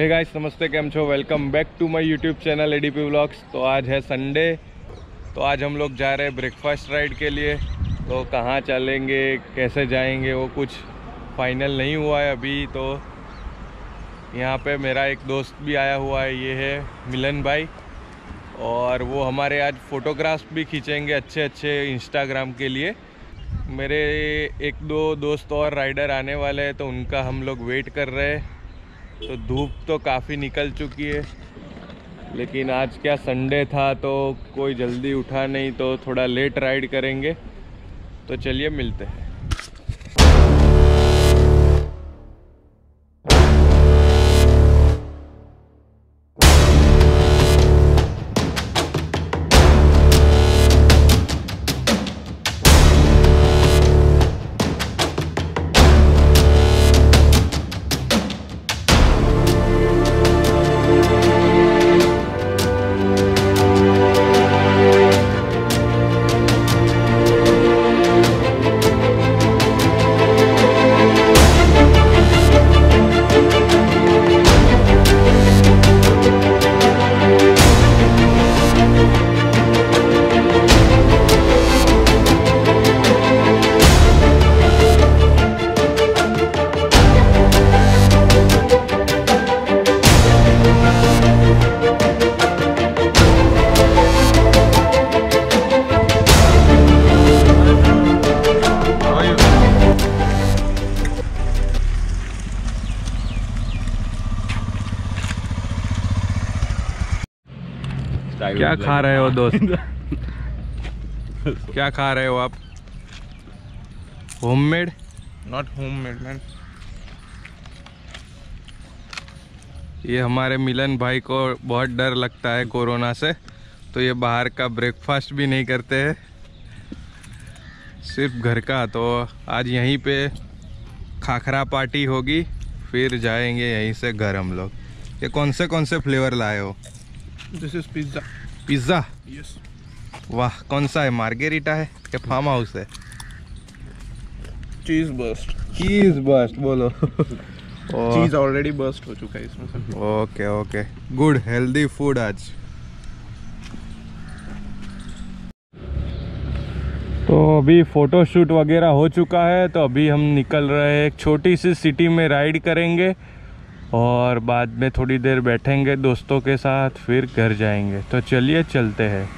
Hey guys, नमस्ते, केम छो। Welcome back to my YouTube channel ADP vlogs. तो आज है संडे, तो आज हम लोग जा रहे हैं ब्रेकफास्ट राइड के लिए। तो कहाँ चलेंगे, कैसे जाएंगे, वो कुछ फाइनल नहीं हुआ है अभी। तो यहाँ पे मेरा एक दोस्त भी आया हुआ है, ये है मिलन भाई, और वो हमारे आज फ़ोटोग्राफ्स भी खींचेंगे अच्छे अच्छे इंस्टाग्राम के लिए। मेरे एक दो दोस्त और राइडर आने वाले हैं, तो उनका हम लोग वेट कर रहे हैं। तो धूप तो काफ़ी निकल चुकी है, लेकिन आज क्या संडे था तो कोई जल्दी उठा नहीं, तो थोड़ा लेट राइड करेंगे। तो चलिए मिलते हैं। क्या खा रहे हो दोस्त? क्या खा रहे हो आप? होममेड? Not homemade man. ये हमारे मिलन भाई को बहुत डर लगता है कोरोना से, तो ये बाहर का ब्रेकफास्ट भी नहीं करते हैं, सिर्फ घर का। तो आज यहीं पे खाखरा पार्टी होगी, फिर जाएंगे यहीं से घर हम लोग। ये कौन से फ्लेवर लाए हो? This is pizza. Pizza? Yes. वाह, कौन सा है? मार्गेरिटा है या फार्म हाउस है? Cheese burst. चीज बर्स्ट बोलो। चीज ऑलरेडी बर्स्ट हो चुका है इसमें से। Okay okay, good healthy food आज। तो अभी फ़ोटो शूट वगैरह हो चुका है, तो अभी हम निकल रहे हैं। एक छोटी सी सिटी में राइड करेंगे और बाद में थोड़ी देर बैठेंगे दोस्तों के साथ, फिर घर जाएंगे। तो चलिए चलते हैं।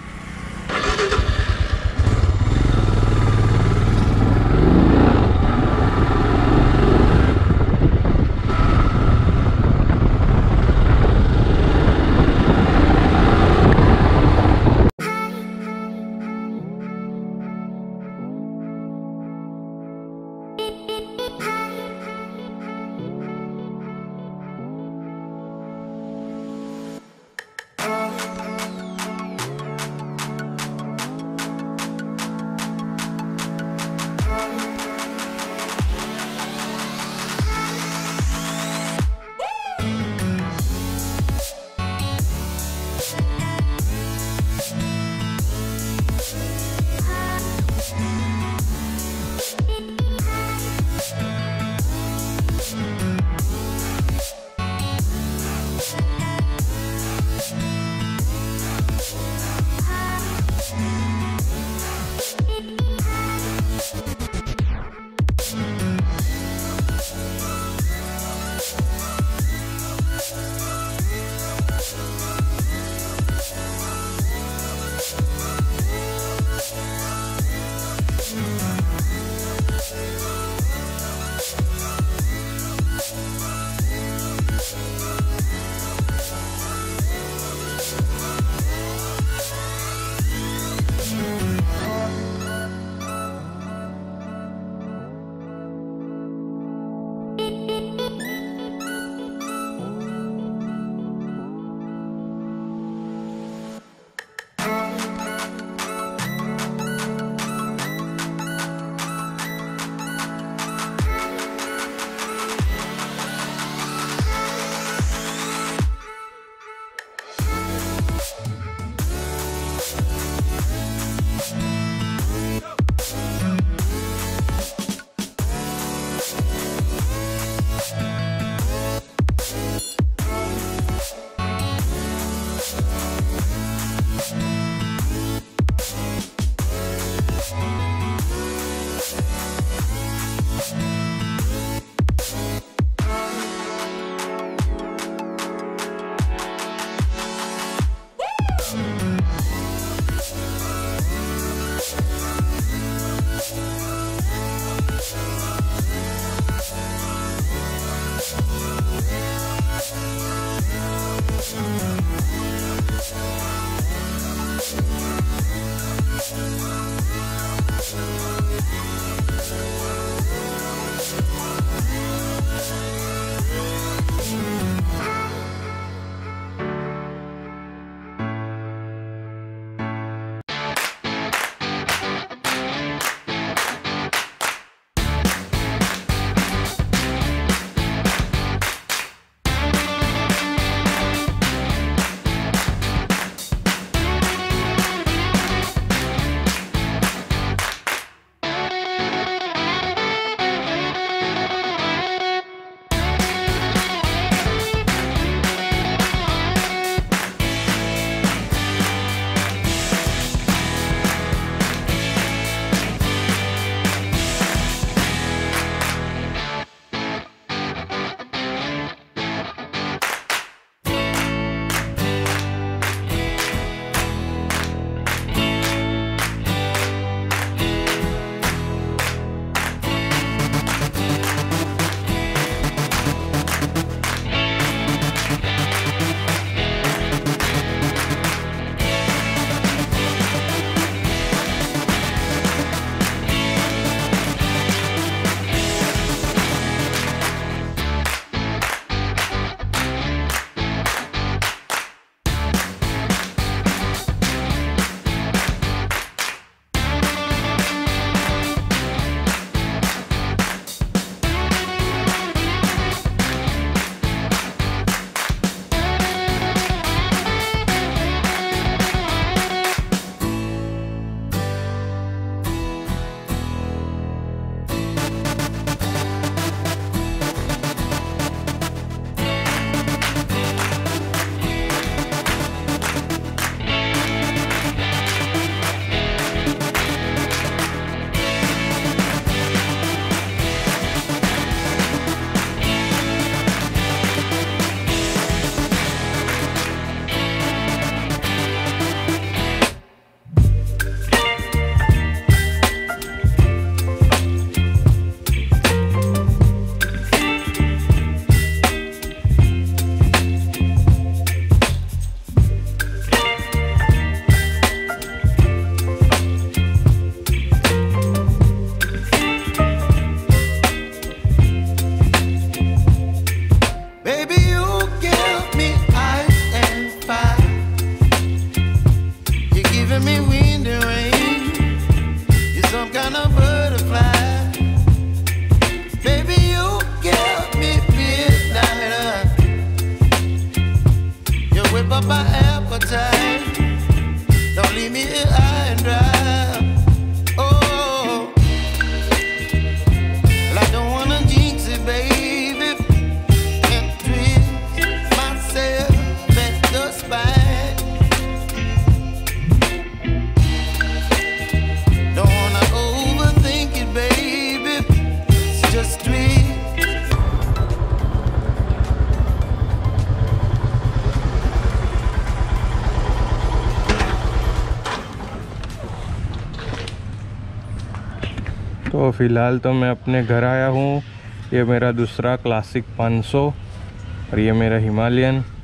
तो फ़िलहाल तो मैं अपने घर आया हूँ। ये मेरा दूसरा क्लासिक 500 और ये मेरा हिमालयन।